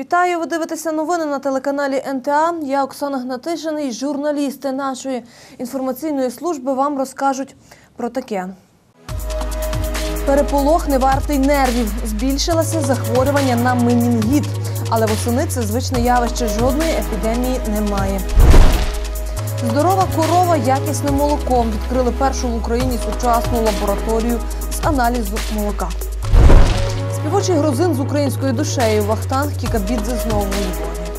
Вітаю! Ви дивитеся новини на телеканалі НТА. Я Оксана Гнатишин і журналісти нашої інформаційної служби вам розкажуть про таке. Переполох не вартий нервів. Збільшилося захворювання на менінгіт. Але восени це звичне явище, жодної епідемії немає. Здорова корова якісним молоком. Відкрили першу в Україні сучасну лабораторію з аналізу молока. Співочий грузин з українською душею Вахтанг Кікабідзе знову у Львові.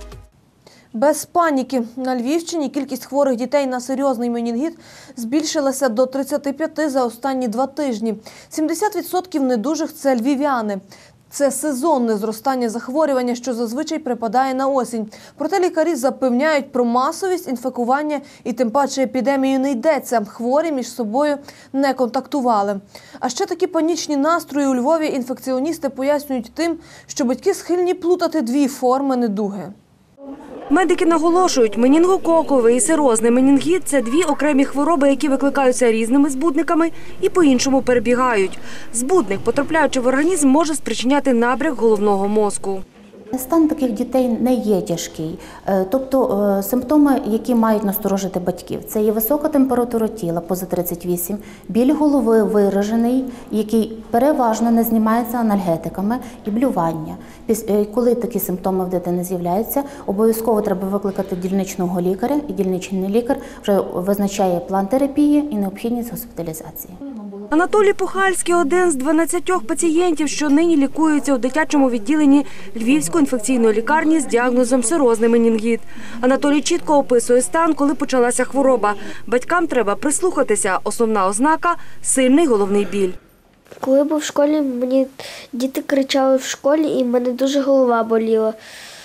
Без паніки. На Львівщині кількість хворих дітей на серйозний менінгіт збільшилася до 35 за останні 2 тижні. 70% недужих – це львів'яни. Це сезонне зростання захворювання, що зазвичай припадає на осінь. Проте лікарі запевняють, про масовість інфікування і тим паче епідемію не йдеться. Хворі між собою не контактували. А ще такі панічні настрої у Львові інфекціоністи пояснюють тим, що батьки схильні плутати 2 форми недуги. Медики наголошують, менінгококовий і серозний менінгіт – це 2 окремі хвороби, які викликаються різними збудниками і по-іншому перебігають. Збудник, потрапляючи в організм, може спричиняти набряк головного мозку. Стан таких дітей не є тяжкий. Тобто симптоми, які мають насторожити батьків, це є висока температура тіла поза 38, біль голови виражений, який переважно не знімається анальгетиками, і блювання. Коли такі симптоми в дитини з'являються, обов'язково треба викликати дільничного лікаря, і дільничний лікар вже визначає план терапії і необхідність госпіталізації. Анатолій Пухальський – один з 12 пацієнтів, що нині лікуються у дитячому відділенні Львівської інфекційної лікарні з діагнозом серозний менінгіт. Анатолій чітко описує стан, коли почалася хвороба. Батькам треба прислухатися. Основна ознака – сильний головний біль. Коли був в школі, мені діти кричали в школі і в мене дуже голова боліла.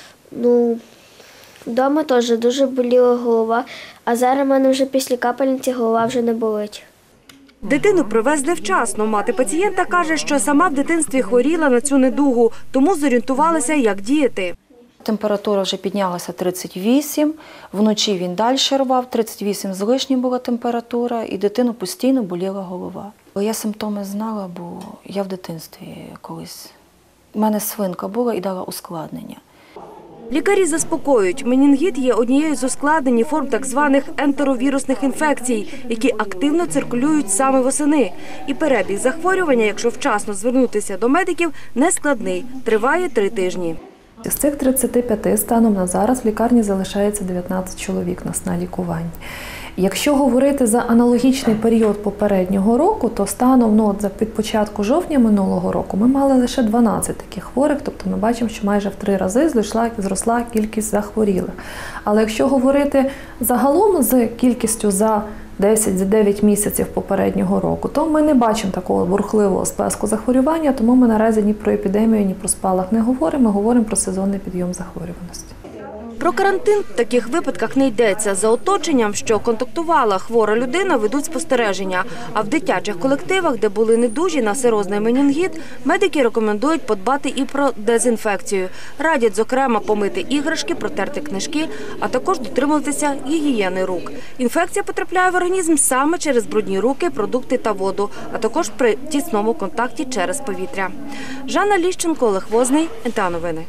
Вдома теж дуже боліла голова, а зараз в мене вже після капельниці голова вже не болить. Дитину привезли вчасно. Мати пацієнта каже, що сама в дитинстві хворіла на цю недугу, тому зорієнтувалася, як діяти. Температура вже піднялася 38, вночі він далі рвав, 38 з лишнім була температура, і дитину постійно боліла голова. Я симптоми знала, бо я в дитинстві колись. У мене свинка була і дала ускладнення. Лікарі заспокоюють, менінгіт є однією з ускладнень форм так званих ентеровірусних інфекцій, які активно циркулюють саме восени. І перебіг захворювання, якщо вчасно звернутися до медиків, не складний, триває 3 тижні. З цих 35 станом на зараз в лікарні залишається 19 чоловік на лікуванні. Якщо говорити за аналогічний період попереднього року, то станом від початку жовтня минулого року ми мали лише 12 таких хворих, тобто ми бачимо, що майже в 3 рази зросла кількість захворілих. Але якщо говорити загалом з кількістю за 9 місяців попереднього року, то ми не бачимо такого бурхливого сплеску захворювання, тому ми наразі ні про епідемію, ні про спалах не говоримо, ми говоримо про сезонний підйом захворюваності. Про карантин в таких випадках не йдеться. За оточенням, що контактувала хвора людина, ведуть спостереження. А в дитячих колективах, де були недужі на серозний менінгіт, медики рекомендують подбати і про дезінфекцію. Радять, зокрема, помити іграшки, протерти книжки, а також дотримуватися гігієни рук. Інфекція потрапляє в організм саме через брудні руки, продукти та воду, а також при тісному контакті через повітря. Жанна Ліщенко, Олег Возний, НТА Новини.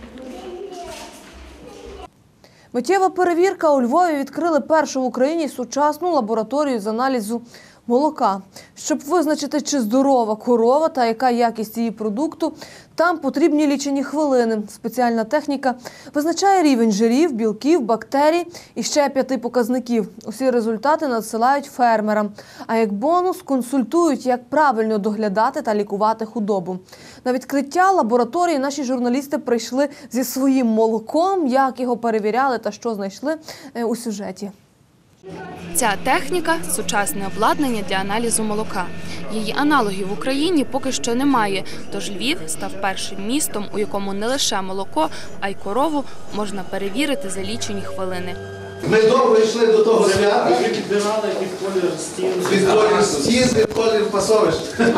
Миттєва перевірка. У Львові відкрили першу в Україні сучасну лабораторію з аналізу молока. Щоб визначити, чи здорова корова та яка якість її продукту, там потрібні лічені хвилини. Спеціальна техніка визначає рівень жирів, білків, бактерій і ще 5 показників. Усі результати надсилають фермерам. А як бонус консультують, як правильно доглядати та лікувати худобу. На відкриття лабораторії наші журналісти прийшли зі своїм молоком, як його перевіряли та що знайшли у сюжеті. Ця техніка – сучасне обладнання для аналізу молока. Її аналогів в Україні поки що немає, тож Львів став першим містом, у якому не лише молоко, а й корову можна перевірити за лічені хвилини. Ми довго йшли до того свята. Ми підбирали під колір стін. Під колір стін, під колір пасовищ.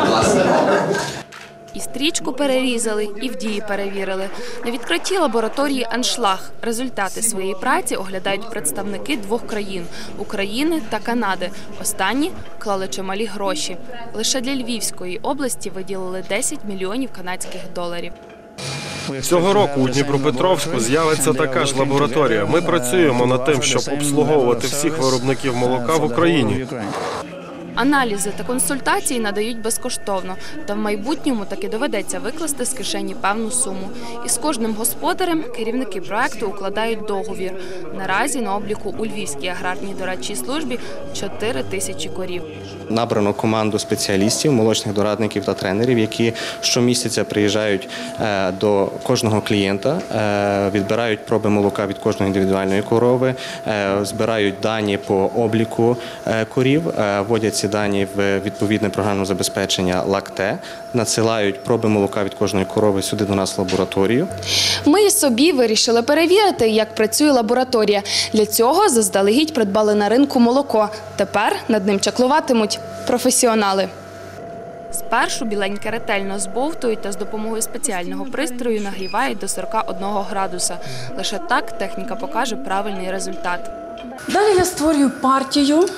І стрічку перерізали, і в дії перевірили. На відкритті лабораторії «Аншлаг» результати своєї праці оглядають представники 2 країн – України та Канади. Останні вклали чималі гроші. Лише для Львівської області виділили 10 мільйонів канадських доларів. Цього року у Дніпропетровську з'явиться така ж лабораторія. Ми працюємо над тим, щоб обслуговувати всіх виробників молока в Україні. Аналізи та консультації надають безкоштовно, та в майбутньому таки доведеться викласти з кишені певну суму. І з кожним господарем керівники проекту укладають договір. Наразі на обліку у Львівській аграрній дорадчій службі 4 тисячі корів. Набрано команду спеціалістів, молочних дорадників та тренерів, які щомісяця приїжджають до кожного клієнта, відбирають проби молока від кожної індивідуальної корови, збирають дані по обліку корів, вводять ці дані в відповідне програмне забезпечення ЛАКТЕ, надсилають проби молока від кожної корови сюди до нас в лабораторію. Ми і собі вирішили перевірити, як працює лабораторія. Для цього заздалегідь придбали на ринку молоко. Тепер над ним чаклуватимуть професіонали. Спершу біленьке ретельно збовтують та з допомогою спеціального пристрою нагрівають до 41 градуса. Лише так техніка покаже правильний результат. Далі я створюю партію,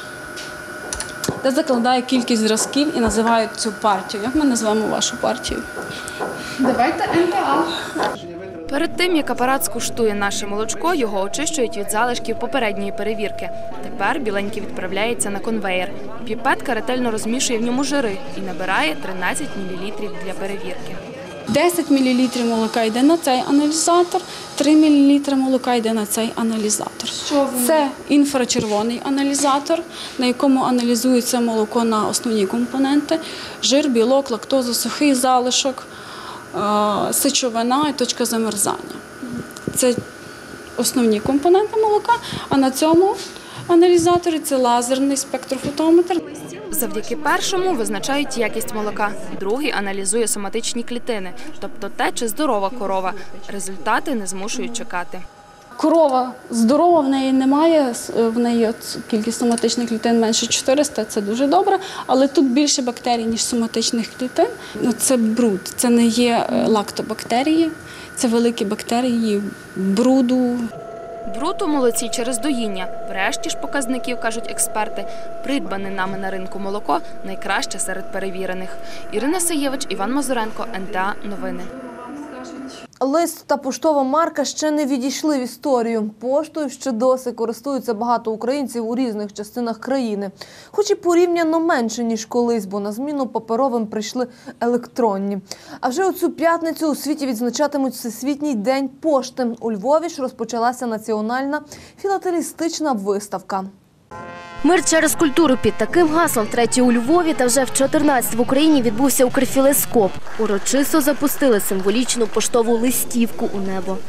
де закладаю кількість зразків і називаю цю партію. Як ми назвемо вашу партію? Давайте НТА. Перед тим, як апарат скуштує наше молочко, його очищують від залишків попередньої перевірки. Тепер біленький відправляється на конвеєр. Піпетка ретельно розмішує в ньому жири і набирає 13 мл для перевірки. 10 мл молока йде на цей аналізатор, 3 мл молока йде на цей аналізатор. Це інфрачервоний аналізатор, на якому аналізується молоко на основні компоненти – жир, білок, лактозу, сухий залишок, сечовина і точка замерзання. Це основні компоненти молока, а на цьому аналізаторі це лазерний спектрофотометр. Завдяки першому визначають якість молока, другий аналізує соматичні клітини, тобто те, чи здорова корова. Результати не змушують чекати. Корова здорова, в неї немає, в неї кількість соматичних клітин менше 400, це дуже добре, але тут більше бактерій, ніж соматичних клітин. Це бруд, це не є лактобактерії, це великі бактерії бруду. Бруд у молоці через доїння. Врешті ж показників, кажуть експерти, придбане нами на ринку молоко найкраще серед перевірених. Ірина Саєвич, Іван Мазуренко, НТА Новини. Лист та поштова марка ще не відійшли в історію. Поштою ще досі користуються багато українців у різних частинах країни. Хоч і порівняно менше, ніж колись, бо на зміну паперовим прийшли електронні. А вже у цю п'ятницю у світі відзначатимуть Всесвітній день пошти. У Львові ж розпочалася національна філателістична виставка. Мир через культуру. Під таким гаслом втретє у Львові та вже в 14 в Україні відбувся Укрфілескоп. Урочисто запустили символічну поштову листівку у небо.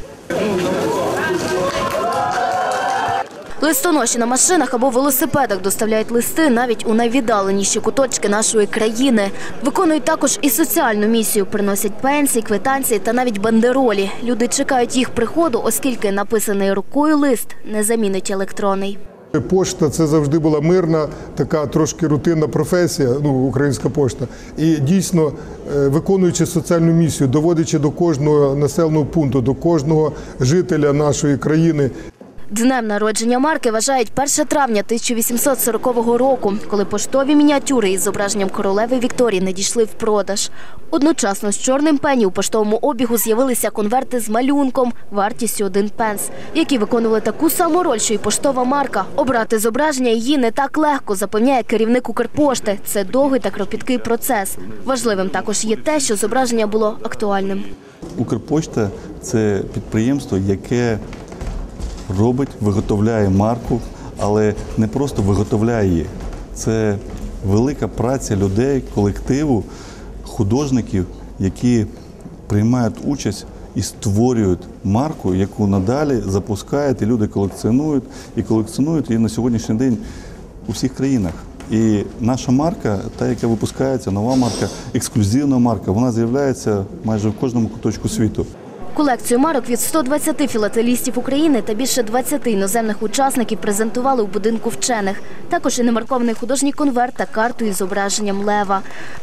Листоноші на машинах або велосипедах доставляють листи навіть у найвіддаленіші куточки нашої країни. Виконують також і соціальну місію. Приносять пенсії, квитанції та навіть бандеролі. Люди чекають їх приходу, оскільки написаний рукою лист не замінить електронний. Пошта – це завжди була мирна, така трошки рутинна професія, українська пошта. І дійсно, виконуючи соціальну місію, доводячи до кожного населеного пункту, до кожного жителя нашої країни. Днем народження марки вважають 1 травня 1840 року, коли поштові мініатюри із зображенням королеви Вікторії надійшли в продаж. Одночасно з чорним пені у поштовому обігу з'явилися конверти з малюнком вартістю 1 пенс, які виконували таку саму роль, що й поштова марка. Обрати зображення її не так легко, запевняє керівник Укрпошти. Це довгий та кропіткий процес. Важливим також є те, що зображення було актуальним. Укрпошта – це підприємство, яке виготовляє марку, але не просто виготовляє її. Це велика праця людей, колективу, художників, які приймають участь і створюють марку, яку надалі запускають, і люди колекціонують її на сьогоднішній день у всіх країнах. І наша марка, та, яка випускається, нова марка, ексклюзивна марка, вона з'являється майже в кожному куточку світу. Колекцію марок від 120 філателістів України та більше 20 іноземних учасників презентували у будинку вчених. Також і немаркований художній конверт та карту із зображенням лева.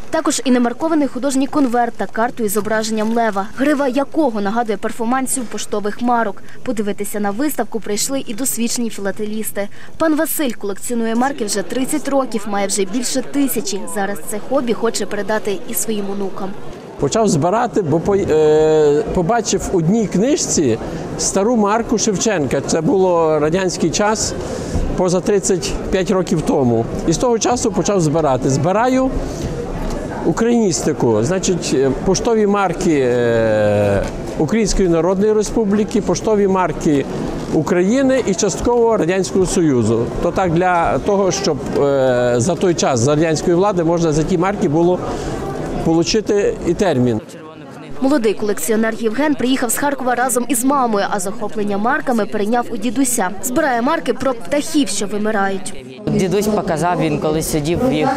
Грива якого нагадує перформансів поштових марок. Подивитися на виставку прийшли і досвідчені філателісти. Пан Василь колекціонує марки вже 30 років, має вже більше 1000. Зараз це хобі хоче передати і своїм онукам. Почав збирати, бо побачив у одній книжці стару марку Шевченка. Це було радянський час, поза 35 років тому. І з того часу почав збирати. Збираю україністику, значить, поштові марки Української Народної Республіки, поштові марки України і частково Радянського Союзу. То так для того, щоб за той час, за радянської влади, можна за ті марки було отримати і термін. Молодий колекціонер Євген приїхав з Харкова разом із мамою, а захоплення марками перейняв у дідуся. Збирає марки про птахів, що вимирають. Дідусь показав, він коли сидів, їх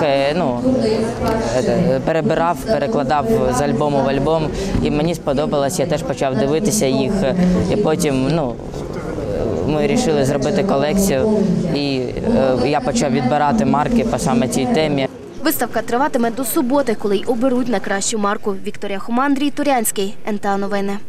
перебирав, перекладав з альбому в альбом. І мені сподобалось, я теж почав дивитися їх. І потім ми вирішили зробити колекцію, і я почав відбирати марки по саме цій темі. Виставка триватиме до суботи, коли й оберуть найкращу марку. Вікторія Хома, Андрій Турянський, НТА Новини.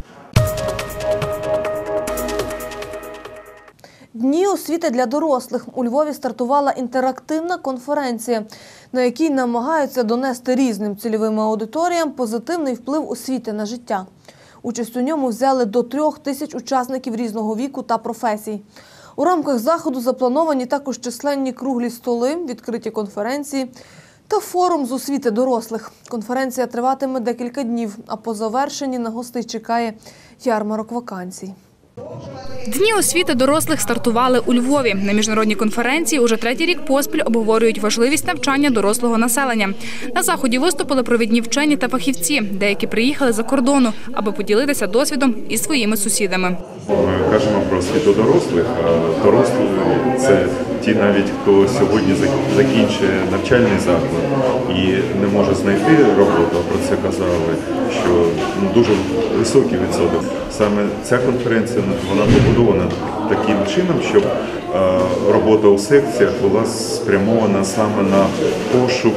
Дні освіти для дорослих. У Львові стартувала інтерактивна конференція, на якій намагаються донести різним цільовим аудиторіям позитивний вплив освіти на життя. Участь у ньому взяли до 3000 учасників різного віку та професій. У рамках заходу заплановані також численні круглі столи, відкриті конференції та форум з освіти дорослих. Конференція триватиме декілька днів, а по завершенні на гостей чекає ярмарок вакансій. Дні освіти дорослих стартували у Львові. На міжнародній конференції уже 3-й рік поспіль обговорюють важливість навчання дорослого населення. На заході виступили провідні вчені та фахівці. Деякі приїхали за кордону, аби поділитися досвідом із своїми сусідами. Ми кажемо про освіту дорослих. Дорослі – це ті навіть, хто сьогодні закінчує навчальний заклад і не може знайти роботу, про це казали, що дуже високий відсоток. Саме ця конференція, вона побудована таким чином, щоб робота у секціях була спрямована саме на пошук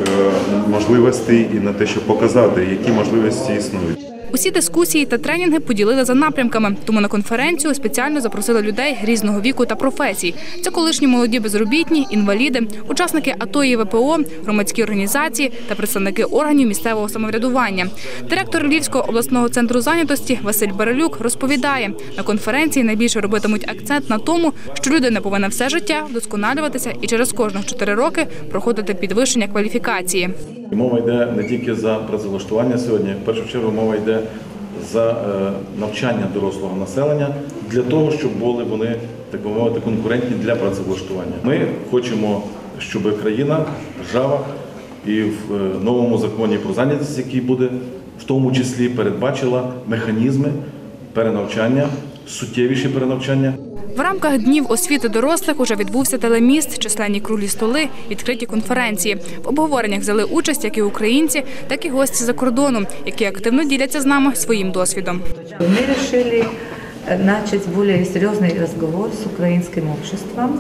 можливостей і на те, щоб показати, які можливості існують. Усі дискусії та тренінги поділили за напрямками, тому на конференцію спеціально запросили людей різного віку та професій. Це колишні молоді безробітні, інваліди, учасники АТО і ВПО, громадські організації та представники органів місцевого самоврядування. Директор Львівського обласного центру зайнятості Василь Барелюк розповідає, на конференції найбільше робитимуть акцент на тому, що людина повинна все життя вдосконалюватися і через кожних 4 роки проходити підвищення кваліфікації. Мова йде не тільки за працевлаштування сьогодні, в першу чергу мова йде за навчання дорослого населення для того, щоб були вони, так би мовити, конкурентні для працевлаштування. Ми хочемо, щоб країна, держава і в новому законі про зайнятість, який буде, в тому числі передбачила механізми перенавчання, суттєвіші перенавчання. В рамках Днів освіти дорослих уже відбувся телеміст, численні круглі столи, відкриті конференції. В обговореннях взяли участь як і українці, так і гості за кордону, які активно діляться з нами своїм досвідом. Ми вирішили почати більш серйозний розмову з українським обществом,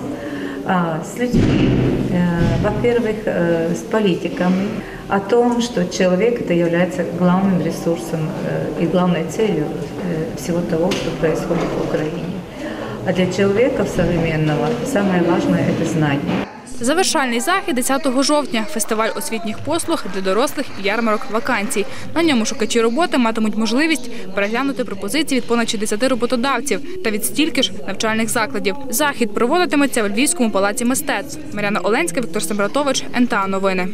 с людьми, во-первых, с политиками, о том, что человек это является главным ресурсом и главной целью всего того, что происходит в Украине. А для человека современного самое важное – это знание. Завершальний захід 10 жовтня – фестиваль освітніх послуг для дорослих і ярмарок вакансій. На ньому шукачі роботи матимуть можливість переглянути пропозиції від понад 60 роботодавців та від стільки ж навчальних закладів. Захід проводитиметься в Львівському палаці мистецтв. Мар'яна Оленська, Віктор Сембратович, НТА Новини.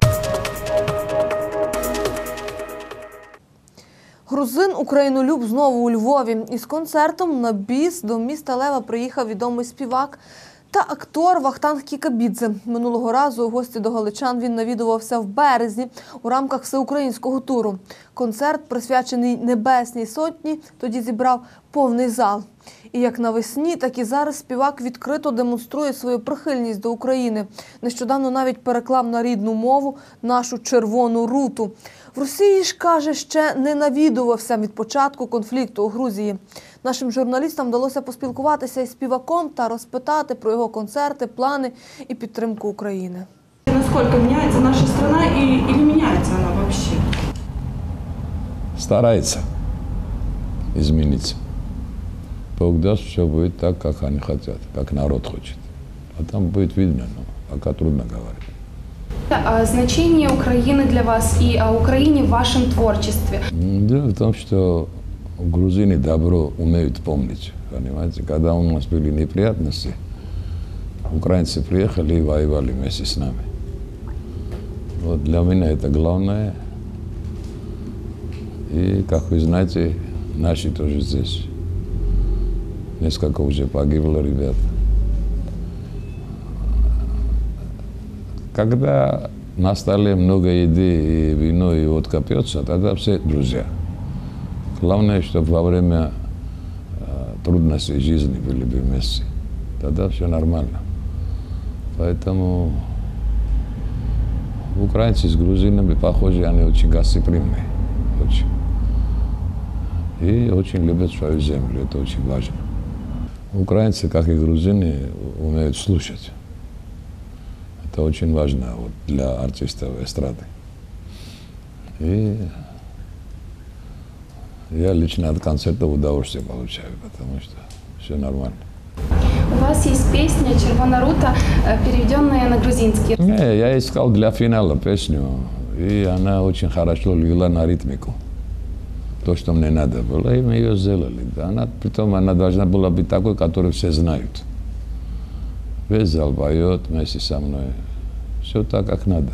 Грузин-українолюб знову у Львові. Із концертом на біс до міста Лева приїхав відомий співак та актор Вахтанг Кікабідзе. Минулого разу у гості до галичан він навідувався в березні у рамках всеукраїнського туру. Концерт, присвячений Небесній Сотні, тоді зібрав повний зал. І як навесні, так і зараз співак відкрито демонструє свою прихильність до України. Нещодавно навіть переклав на рідну мову нашу «Червону руту». В Росії ж, каже, ще не навідувався від початку конфлікту у Грузії. Нашим журналістам вдалося поспілкуватися із співаком та розпитати про його концерти, плани і підтримку України. Наскільки міняється наша країна і міняється вона взагалі? Старается измениться. Бог даст, все будет так, как они хотят, как народ хочет. А там будет видно, но пока трудно говорить. А значение Украины для вас и о Украине в вашем творчестве? Дело в том, что грузины добро умеют помнить. Понимаете, когда у нас были неприятности, украинцы приехали и воевали вместе с нами. Вот для меня это главное. И, как вы знаете, наши тоже здесь. Несколько уже погибло ребят. Когда на столе много еды, и вино, и водка пьется, тогда все друзья. Главное, чтобы во время трудностей жизни были бы вместе. Тогда все нормально. Поэтому украинцы с грузинами похожи, они очень гостеприимные. Очень. И очень любят свою землю, это очень важно. Украинцы, как и грузины, умеют слушать. Это очень важно вот, для артистов эстрады. И я лично от концерта удовольствие получаю, потому что все нормально. У вас есть песня «Червона рута», переведенная на грузинский. Не, я искал для финала песню, и она очень хорошо легла на ритмику. То, что мне надо было, и мы ее сделали. Притом она должна была быть такой, которую все знают. Весь зал поет вместе со мной. Все так, как надо.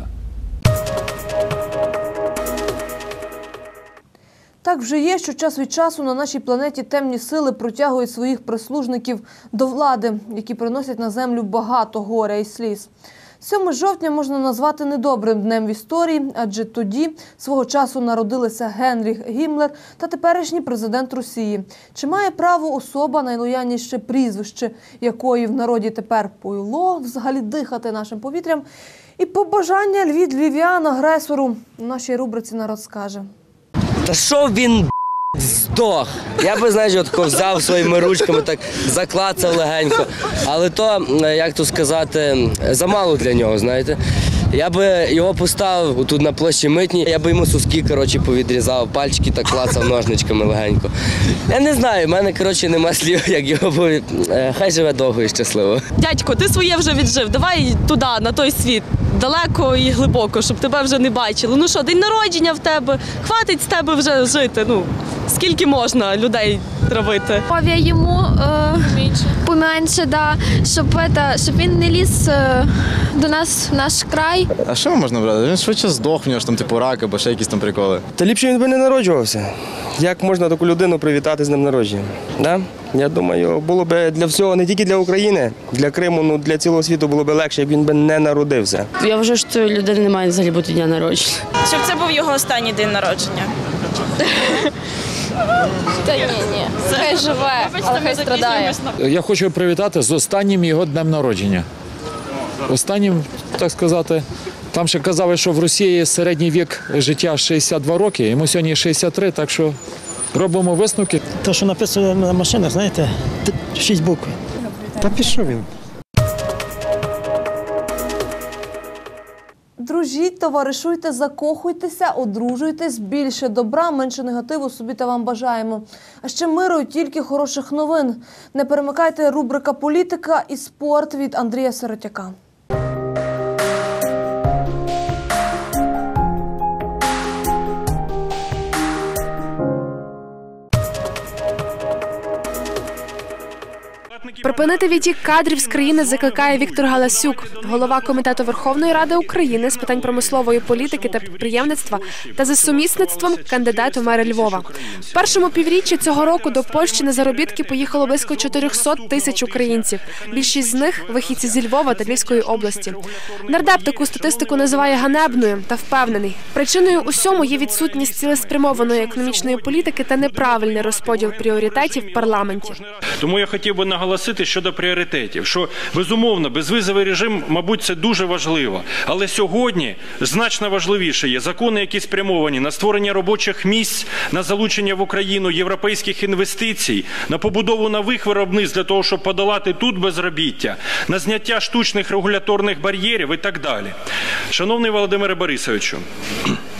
Так вже є, що час від часу на нашій планеті темні сили протягують своїх прислужників до влади, які приносять на землю багато горя і сліз. 7 жовтня можна назвати недобрим днем в історії, адже тоді свого часу народилися Генріх Гіммлер та теперішній президент Росії. Чи має право особа, найлояльніше прізвище якої в народі тепер Пуйло, взагалі дихати нашим повітрям? І побажання від львів'ян агресору у нашій рубриці «Народ скаже». Та що він здох? Я би, знаєш, отако взяв своїми ручками, так заклацав легенько. Але то, як то сказати, замало для нього, знаєте. Я би його поставив тут на площі Митній, я би йому суски, коротше, повідрізав, пальчики так клацав ножничками легенько. Я не знаю, в мене, коротше, нема слів, як його буде. Хай живе довго і щасливо. Дядько, ти своє вже віджив, давай туди, на той світ, далеко і глибоко, щоб тебе вже не бачили. Ну що, день народження в тебе, хватить з тебе вже жити, ну, скільки можна людей травити. Я йому поменше, да, щоб він не ліз до нас в наш край. А що можна брати? Він швидше здох, в нього ж там типу рак або ще якісь там приколи. Та ліпше він би не народжувався. Як можна таку людину привітати з днем народження? Да? Я думаю, було б для всього, не тільки для України, для Криму, ну для цілого світу було б легше, як він би не народився. Я вважаю, що людини не має взагалі бути дня народження. Щоб це був його останній день народження. Та ні, хай живе, але хай страдає. Я хочу привітати з останнім його днем народження. Останнім, так сказати, там ще казали, що в Росії середній вік життя 62 роки, йому сьогодні 63, так що робимо висновки. Те, що написано на машинах, знаєте, 6 букв. Та пішов він. Дружіть, товаришуйте, закохуйтеся, одружуйтесь, більше добра, менше негативу собі та вам бажаємо. А ще миру і тільки хороших новин. Не перемикайте, рубрика «Політика і спорт» від Андрія Сиротяка. Припинити відтік кадрів з країни закликає Віктор Галасюк, голова Комітету Верховної Ради України з питань промислової політики та підприємництва та за сумісництвом кандидат у мери Львова. В першому півріччі цього року до Польщі на заробітки поїхало близько 400 тисяч українців. Більшість з них – вихідці зі Львова та Львівської області. Нардеп таку статистику називає ганебною та впевнений. Причиною усьому є відсутність цілеспрямованої економічної політики та неправильний розподіл пріоритетів в парламенті. Тому я хотів би наголосити щодо пріоритетів, що, безумовно, безвізовий режим, мабуть, це дуже важливо. Але сьогодні значно важливіше є закони, які спрямовані на створення робочих місць, на залучення в Україну європейських інвестицій, на побудову нових виробництв для того, щоб подолати тут безробіття, на зняття штучних регуляторних бар'єрів і так далі. Шановний Володимире Борисовичу,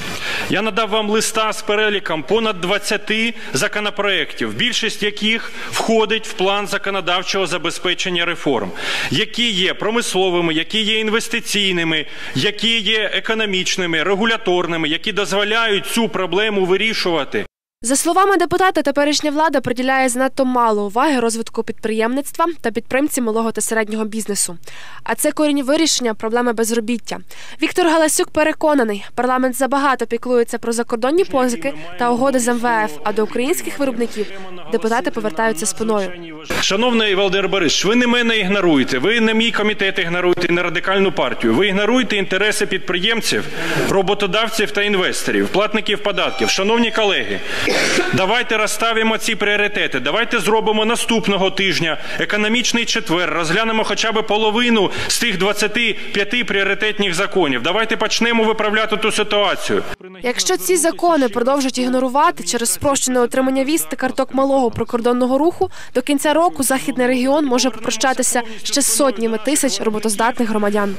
Я надав вам листа з переліком понад 20 законопроєктів, більшість яких входить в план законодавчого забезпечення реформ, які є промисловими, які є інвестиційними, які є економічними, регуляторними, які дозволяють цю проблему вирішувати. За словами депутата, теперішня влада приділяє занадто мало уваги розвитку підприємництва та підтримці малого та середнього бізнесу. А це корінь вирішення проблеми безробіття. Віктор Галасюк переконаний, парламент забагато піклується про закордонні позики та угоди з МВФ, а до українських виробників депутати повертаються спиною. Шановний Володимир Борисович, ви не мене ігноруєте, ви не мій комітет ігноруєте, не Радикальну партію. Ви ігноруєте інтереси підприємців, роботодавців та інвесторів, платників податків. Шановні колеги, давайте розставимо ці пріоритети. Давайте зробимо наступного тижня економічний четвер, розглянемо хоча б половину з тих 25 пріоритетних законів. Давайте почнемо виправляти ту ситуацію. Якщо ці закони продовжать ігнорувати через спрощене отримання віз та карток малого прикордонного руху, до кінця року Західний регіон може попрощатися ще з сотнями тисяч роботоздатних громадян.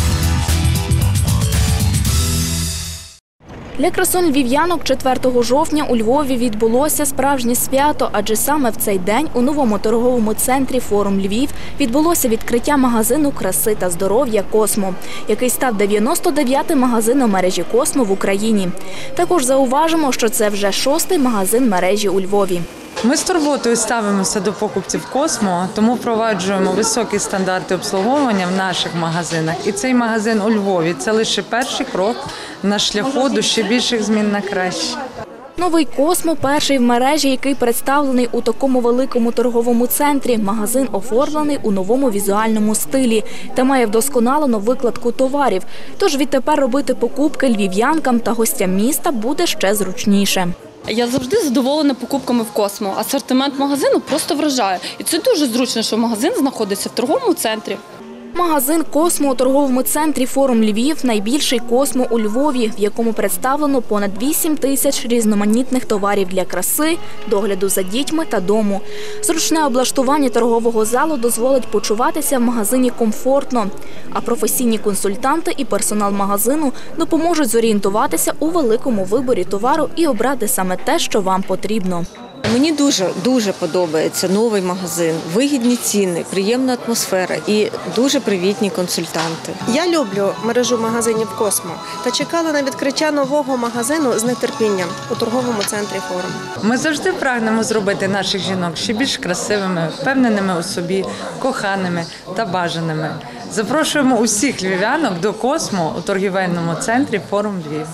Для красунь львів'янок 4 жовтня у Львові відбулося справжнє свято, адже саме в цей день у новому торговому центрі «Форум Львів» відбулося відкриття магазину краси та здоров'я «Космо», який став 99-м магазином мережі «Космо» в Україні. Також зауважимо, що це вже 6-й магазин мережі у Львові. Ми з турботою ставимося до покупців «Космо», тому впроваджуємо високі стандарти обслуговування в наших магазинах. І цей магазин у Львові – це лише перший крок на шляху до ще більших змін на краще. Новий «Космо» – перший в мережі, який представлений у такому великому торговому центрі. Магазин оформлений у новому візуальному стилі та має вдосконалену викладку товарів. Тож відтепер робити покупки львів'янкам та гостям міста буде ще зручніше. Я завжди задоволена покупками в «Космо». Асортимент магазину просто вражає. І це дуже зручно, що магазин знаходиться в торговому центрі. Магазин «Космо» у торговому центрі «Форум Львів» – найбільший «Космо» у Львові, в якому представлено понад 8 тисяч різноманітних товарів для краси, догляду за дітьми та дому. Зручне облаштування торгового залу дозволить почуватися в магазині комфортно, а професійні консультанти і персонал магазину допоможуть зорієнтуватися у великому виборі товару і обрати саме те, що вам потрібно. Мені дуже подобається новий магазин, вигідні ціни, приємна атмосфера і дуже привітні консультанти. Я люблю мережу магазинів «Космо» та чекала на відкриття нового магазину з нетерпінням у торговому центрі «Форум». Ми завжди прагнемо зробити наших жінок ще більш красивими, впевненими у собі, коханими та бажаними. Запрошуємо усіх львів'янок до «Космо» у торгівельному центрі «Форум Львів».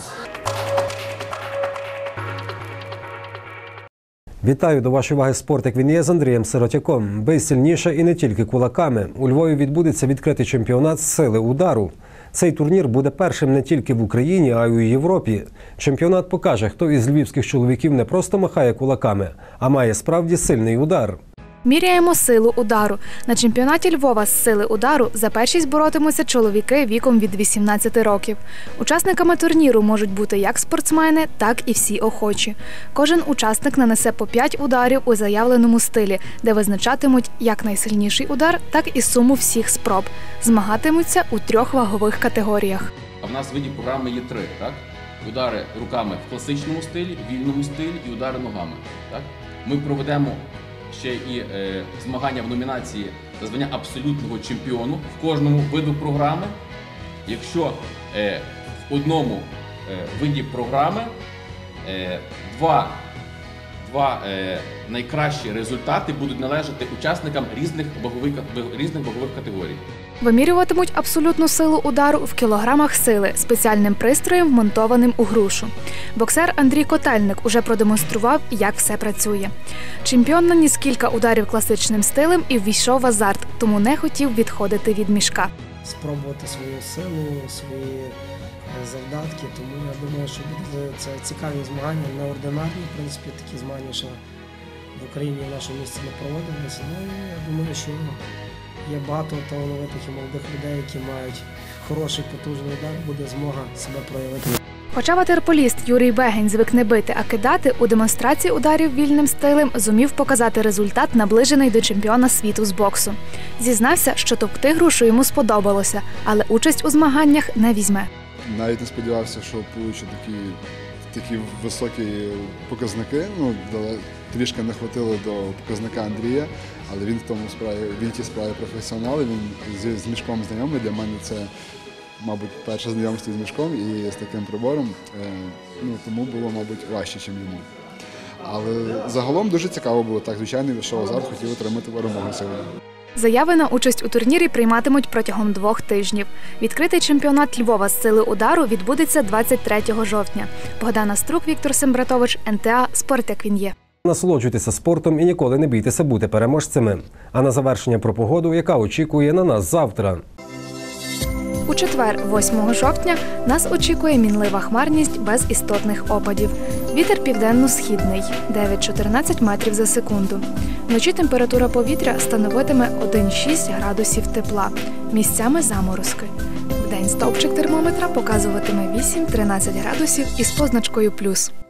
Вітаю, до вашої уваги спорт, як він є, з Андрієм Сиротяком. Бий сильніше і не тільки кулаками. У Львові відбудеться відкритий чемпіонат з сили удару. Цей турнір буде першим не тільки в Україні, а й у Європі. Чемпіонат покаже, хто із львівських чоловіків не просто махає кулаками, а має справді сильний удар. Міряємо силу удару. На чемпіонаті Львова з сили удару за першість боротимуться чоловіки віком від 18 років. Учасниками турніру можуть бути як спортсмени, так і всі охочі. Кожен учасник нанесе по 5 ударів у заявленому стилі, де визначатимуть як найсильніший удар, так і суму всіх спроб. Змагатимуться у 3 вагових категоріях. А в нас видів програми є 3, так? Удари руками в класичному стилі, вільному стилі і удари ногами, так? Ми проведемо ще і змагання в номінації за звання абсолютного чемпіону в кожному виду програми. Якщо в одному виді програми два найкращі результати будуть належати учасникам різних вагових категорій. Вимірюватимуть абсолютну силу удару в кілограмах сили спеціальним пристроєм, вмонтованим у грушу. Боксер Андрій Котельник уже продемонстрував, як все працює. Чемпіон наніс кілька ударів класичним стилем і ввійшов в азарт, тому не хотів відходити від мішка. Спробувати свою силу, свої завдатки, тому я думаю, що це цікаві змагання, неординарні, в принципі, такі змагання, що в Україні в нашому місці не проводилися. Ну, я думаю, що є багато талановитих і молодих людей, які мають хороший, потужний удар, буде змога себе проявити. Хоча ватерполіст Юрій Бегень звик не бити, а кидати, у демонстрації ударів вільним стилем зумів показати результат, наближений до чемпіона світу з боксу. Зізнався, що товкти грушу йому сподобалося, але участь у змаганнях не візьме. Навіть не сподівався, що получу такий такі високі показники. Ну, трішки не хватило до показника Андрія, але він в тій справі професіонал, він з мішком знайомий. Для мене це, мабуть, перше знайомство з мішком і з таким прибором, тому було, мабуть, важче, ніж йому. Але загалом дуже цікаво було. Так, звичайно, що азарт хотів отримати перемогу сьогодні. Заяви на участь у турнірі прийматимуть протягом 2 тижнів. Відкритий чемпіонат Львова з сили удару відбудеться 23 жовтня. Богдана Струк, Віктор Сембратович, НТА «Спорт, як він є». Насолоджуйтеся спортом і ніколи не бійтеся бути переможцями. А на завершення про погоду, яка очікує на нас завтра. У четвер, 8 жовтня, нас очікує мінлива хмарність без істотних опадів. Вітер південно-східний – 9-14 метрів за секунду. Вночі температура повітря становитиме 1,6 градусів тепла. Місцями заморозки. Вдень стовпчик термометра показуватиме 8-13 градусів із позначкою плюс.